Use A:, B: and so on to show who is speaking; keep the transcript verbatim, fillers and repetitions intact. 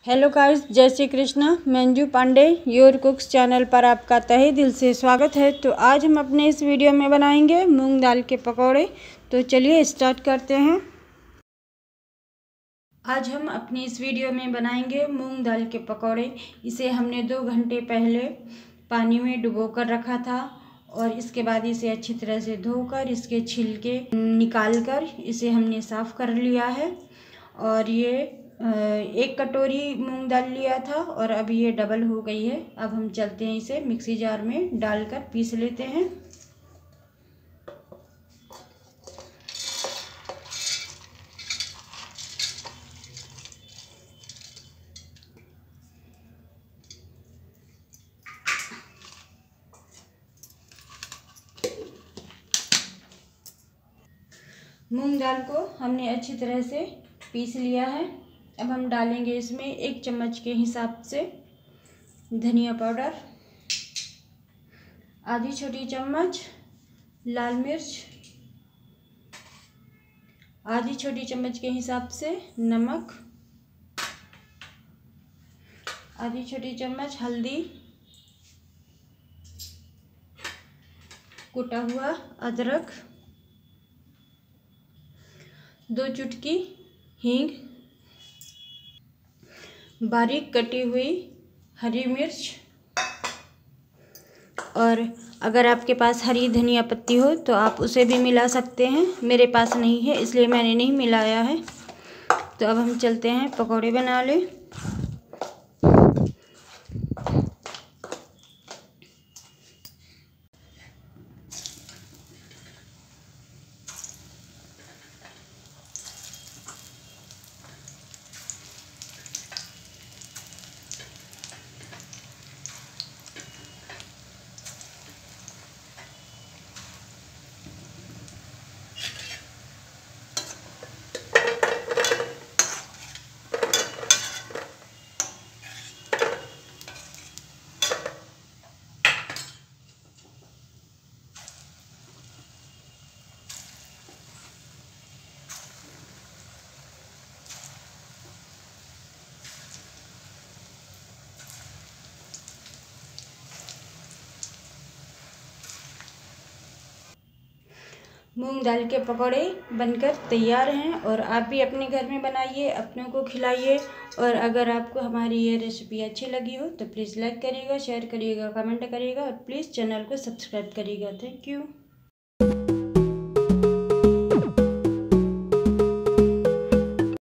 A: Hello guys, जय Shri Krishna. Manju Pandey your cooks channel पर आपका तहे दिल से स्वागत है। तो आज हम अपने इस वीडियो में बनाएंगे मूंग दाल के पकौड़े। तो चलिए स्टार्ट करते हैं। आज हम अपनी इस वीडियो में बनाएंगे मूंग दाल के पकौड़े। इसे हमने दो घंटे पहले पानी में डुबो कर रखा था और इसके बाद इसे अच्छी तरह से धोकर इसके छिलके निकाल कर इसे हमने साफ़ कर लिया है। और ये एक कटोरी मूंग दाल लिया था और अब ये डबल हो गई है। अब हम चलते हैं, इसे मिक्सी जार में डालकर पीस लेते हैं। मूंग दाल को हमने अच्छी तरह से पीस लिया है। अब हम डालेंगे इसमें एक चम्मच के हिसाब से धनिया पाउडर, आधी छोटी चम्मच लाल मिर्च, आधी छोटी चम्मच के हिसाब से नमक, आधी छोटी चम्मच हल्दी, कुटा हुआ अदरक, दो चुटकी हींग, बारीक कटी हुई हरी मिर्च। और अगर आपके पास हरी धनिया पत्ती हो तो आप उसे भी मिला सकते हैं। मेरे पास नहीं है इसलिए मैंने नहीं मिलाया है। तो अब हम चलते हैं पकौड़े बना लें। मूंग दाल के पकौड़े बनकर तैयार हैं और आप भी अपने घर में बनाइए, अपनों को खिलाइए। और अगर आपको हमारी ये रेसिपी अच्छी लगी हो तो प्लीज़ लाइक करिएगा, शेयर करिएगा, कमेंट करिएगा और प्लीज़ चैनल को सब्सक्राइब करिएगा। Thank you.